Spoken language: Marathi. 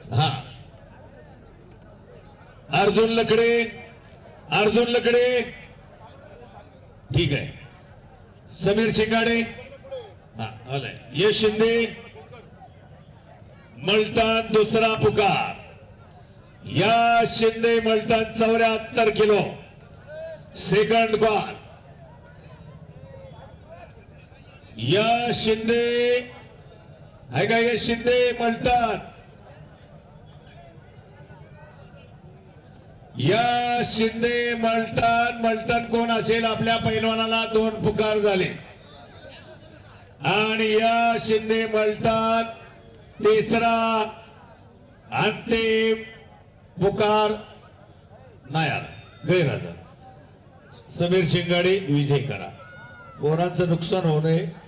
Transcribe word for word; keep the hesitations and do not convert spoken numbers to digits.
हा अर्जुन लकडे अर्जुन लकडे ठीक आहे. समीर शिंगाडे हा आलाय. यश शिंदे मलटण दुसरा पुकार. या शिंदे मलटण चौऱ्याहत्तर किलो सेकंड कॉल. या शिंदे आहे का? यश शिंदे मलटण. या शिंदे मलटण मलटण कोण असेल? आपल्या पैलवानाला दोन पुकार झाले आणि या शिंदे मलटण तिसरा अंतिम पुकार नाही आला. गैरहजर. समीर शिंगाडे विजय करा. पोरांचं नुकसान होऊ नये